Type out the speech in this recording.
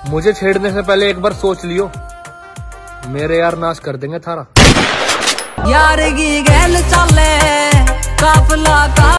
मुझे छेड़ने से पहले एक बार सोच लियो, मेरे यार नाश कर देंगे थारा। यार की गैल चले काफला का